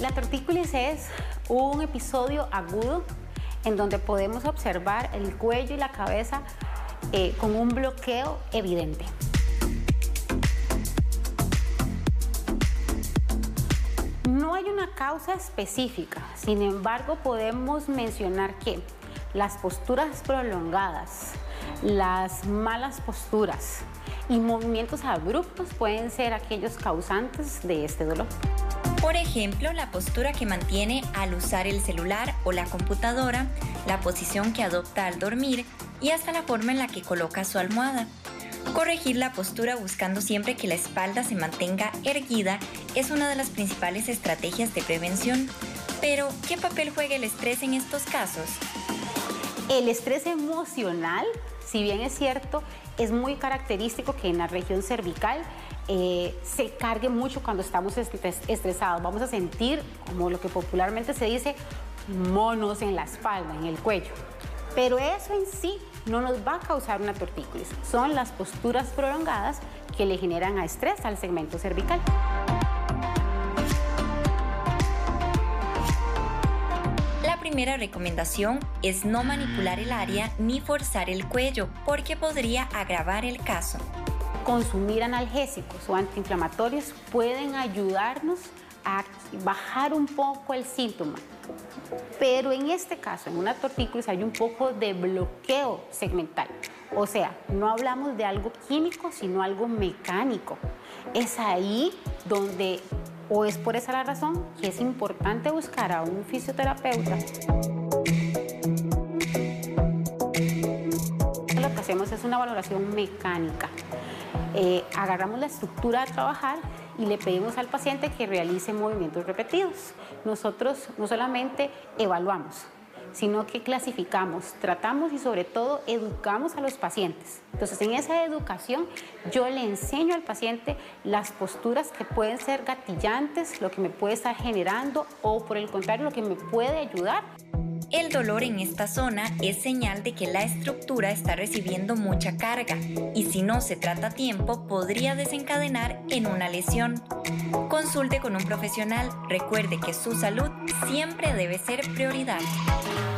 La tortícolis es un episodio agudo en donde podemos observar el cuello y la cabeza con un bloqueo evidente. No hay una causa específica, sin embargo podemos mencionar que las posturas prolongadas, las malas posturas y movimientos abruptos pueden ser aquellos causantes de este dolor. Por ejemplo, la postura que mantiene al usar el celular o la computadora, la posición que adopta al dormir y hasta la forma en la que coloca su almohada. Corregir la postura buscando siempre que la espalda se mantenga erguida es una de las principales estrategias de prevención. Pero, ¿qué papel juega el estrés en estos casos? El estrés emocional, si bien es cierto, es muy característico que en la región cervical se cargue mucho cuando estamos estresados. Vamos a sentir, como lo que popularmente se dice, monos en la espalda, en el cuello. Pero eso en sí no nos va a causar una tortícolis. Son las posturas prolongadas que le generan estrés al segmento cervical. La primera recomendación es no manipular el área ni forzar el cuello, porque podría agravar el caso. Consumir analgésicos o antiinflamatorios pueden ayudarnos a bajar un poco el síntoma. Pero en este caso, en una tortícolis, hay un poco de bloqueo segmental. O sea, no hablamos de algo químico, sino algo mecánico. Es ahí donde, o es por esa la razón, que es importante buscar a un fisioterapeuta. Lo que hacemos es una valoración mecánica. Agarramos la estructura a trabajar y le pedimos al paciente que realice movimientos repetidos. Nosotros no solamente evaluamos, sino que clasificamos, tratamos y sobre todo educamos a los pacientes. Entonces, en esa educación yo le enseño al paciente las posturas que pueden ser gatillantes, lo que me puede estar generando o por el contrario lo que me puede ayudar. El dolor en esta zona es señal de que la estructura está recibiendo mucha carga y si no se trata a tiempo podría desencadenar en una lesión. Consulte con un profesional, recuerde que su salud siempre debe ser prioridad.